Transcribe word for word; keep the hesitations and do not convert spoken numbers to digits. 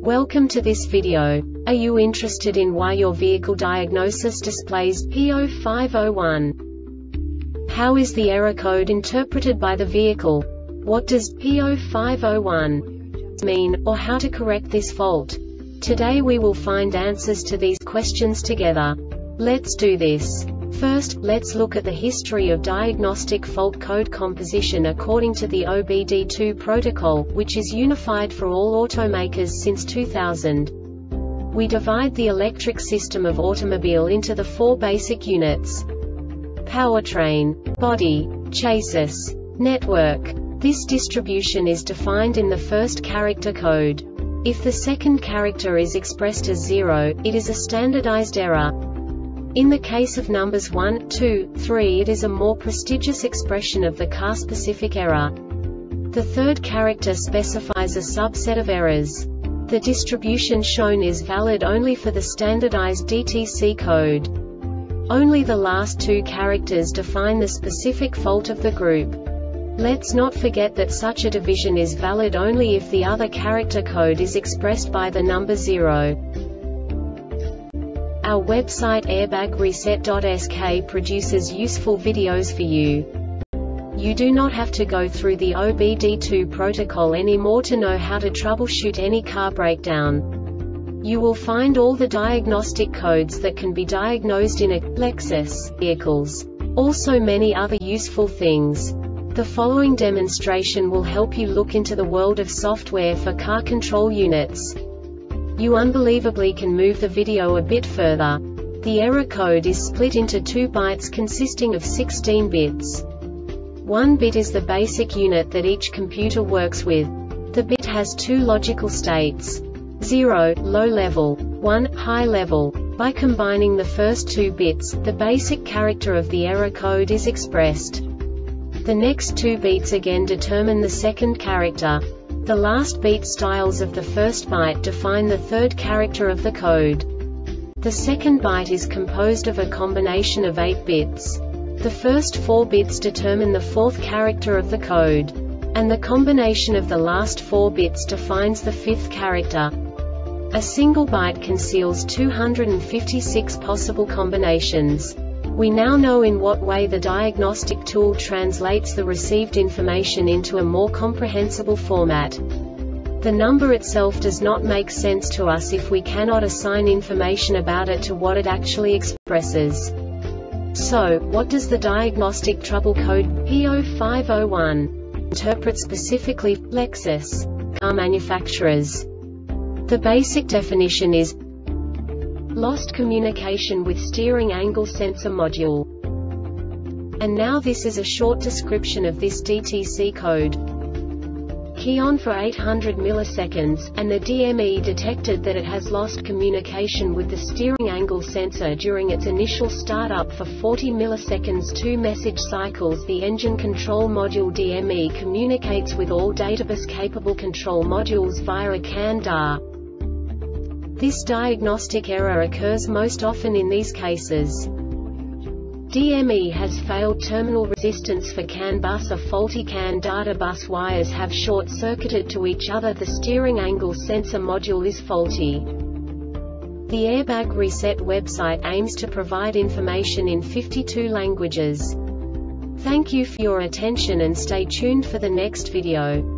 Welcome to this video. Are you interested in why your vehicle diagnosis displays P zero five zero one? How is the error code interpreted by the vehicle? What does P zero five zero one mean, or how to correct this fault? Today we will find answers to these questions together. Let's do this. First, let's look at the history of diagnostic fault code composition according to the O B D two protocol, which is unified for all automakers since two thousand. We divide the electric system of automobile into the four basic units: powertrain, body, chassis, network. This distribution is defined in the first character code. If the second character is expressed as zero, it is a standardized error. In the case of numbers one, two, three, it is a more prestigious expression of the car-specific error. The third character specifies a subset of errors. The distribution shown is valid only for the standardized D T C code. Only the last two characters define the specific fault of the group. Let's not forget that such a division is valid only if the other character code is expressed by the number zero. Our website airbag reset dot S K produces useful videos for you. You do not have to go through the O B D two protocol anymore to know how to troubleshoot any car breakdown. You will find all the diagnostic codes that can be diagnosed in a Lexus vehicles. Also many other useful things. The following demonstration will help you look into the world of software for car control units. You unbelievably can move the video a bit further. The error code is split into two bytes consisting of sixteen bits. One bit is the basic unit that each computer works with. The bit has two logical states: zero, low level, one, high level. By combining the first two bits, the basic character of the error code is expressed. The next two beats again determine the second character. The last beat styles of the first byte define the third character of the code. The second byte is composed of a combination of eight bits. The first four bits determine the fourth character of the code. And the combination of the last four bits defines the fifth character. A single byte conceals two hundred fifty-six possible combinations. We now know in what way the diagnostic tool translates the received information into a more comprehensible format. The number itself does not make sense to us if we cannot assign information about it to what it actually expresses. So, what does the diagnostic trouble code P zero five zero one interpret specifically for Lexus car manufacturers? The basic definition is lost communication with steering angle sensor module. And now this is a short description of this D T C code. Key on for eight hundred milliseconds, and the D M E detected that it has lost communication with the steering angle sensor during its initial startup for forty milliseconds. Two message cycles. The engine control module D M E communicates with all databus capable control modules via a C A N D A R. This diagnostic error occurs most often in these cases: D M E has failed terminal resistance for C A N bus, a faulty C A N data bus wires have short-circuited to each other, the steering angle sensor module is faulty. The Airbag Reset website aims to provide information in fifty-two languages. Thank you for your attention and stay tuned for the next video.